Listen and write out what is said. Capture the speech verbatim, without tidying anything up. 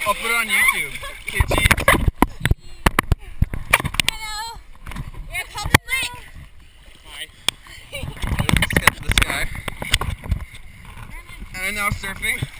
I'll put it on YouTube. Okay, cheese. Hello. We're at Cultis Lake. Hi. Let's get to this guy. And now surfing.